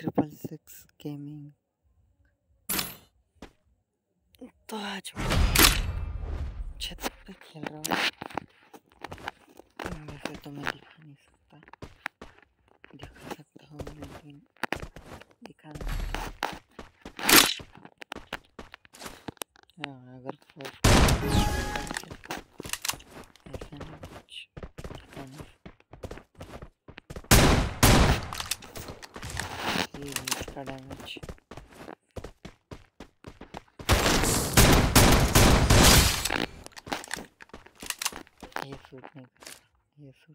666 gaming. तो आज मैं छत पे खेल रहा हूँ। वैसे तो मैं दिखा नहीं सकता, दिखा सकता हूँ लेकिन दिखा नहीं सकता। अगर ऐसा नहीं कुछ दिखा नहीं सकता। ये इसका डैमेज ये सूट नहीं करता, ये सूट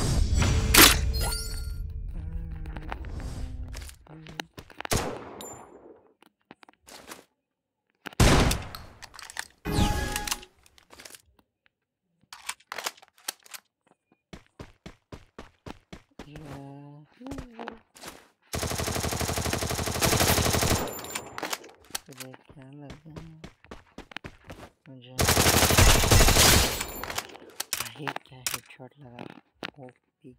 क्या लगा मुझे क्या हेडशॉट लगा। ओपी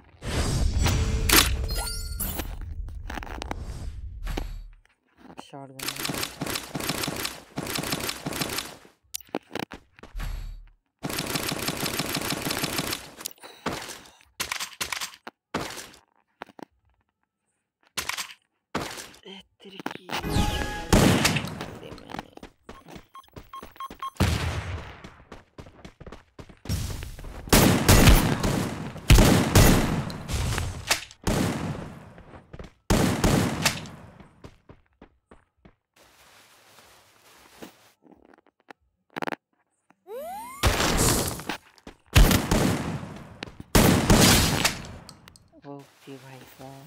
शॉटगन ओके भाई साहब।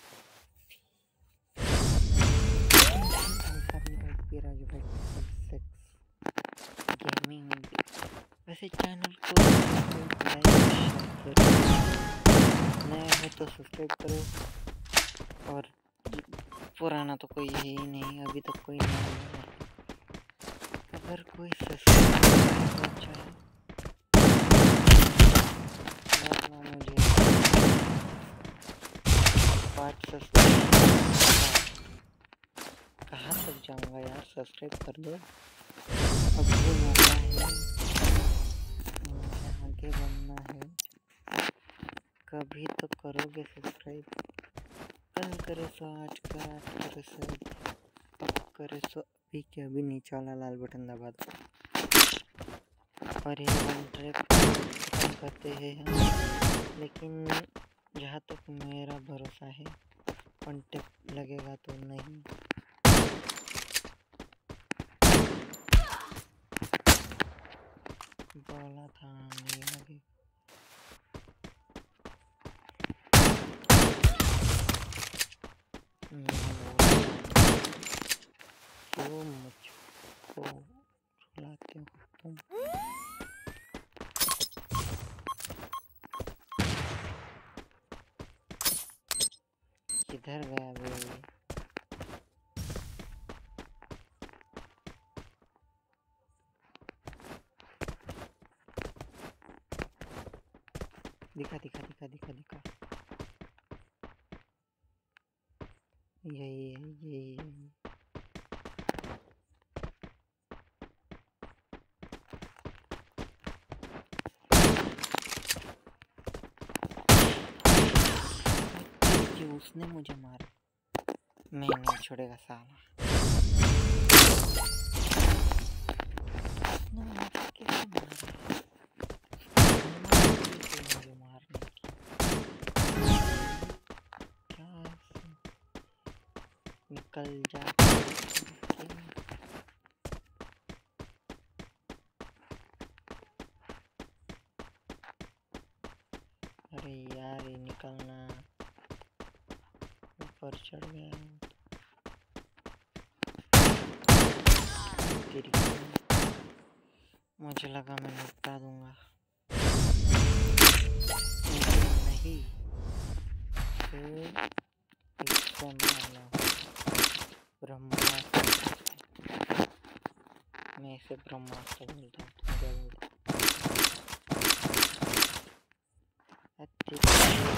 राजू भाई 6 गेमिंग। वैसे चैनल को लाइक नया है तो सब्सक्राइब करो, और पुराना तो कोई है ही नहीं, अभी तक कोई नहीं है। अगर कोई सब्सक्राइब करना चाहे मुझे 5 सब्सक्राइब। कहाँ तक जाऊँगा यार, सब्सक्राइब कर दो, अब भी मौका है, मुझे आगे बढ़ना है। कभी तो करोगे सब्सक्राइब, कल करे सो आज का, आज करे सो अब करे सो अभी के अभी। नीचे वाला लाल बटन दबा दो और ये वन ट्रैप करते हैं हम, लेकिन जहाँ तक मेरा भरोसा है वन टैप लगेगा तो नहीं। बोला था नहीं लगे। क्यों मुझको रुलाते हो तुम? किधर गया बेबी? दिखा दिखा दिखा दिखा दिखा। यही उसने मुझे मारा, मैं नहीं छोड़ेगा साला। मुझे मारने की क्या, निकल जा। अरे यार ये निकलना, ऊपर चढ़ गया। मुझे लगा मैं निपटा दूंगा, नहीं। ब्रह्मास्त्र, मैं इसे ब्रह्मास्त्र बोलता हूँ।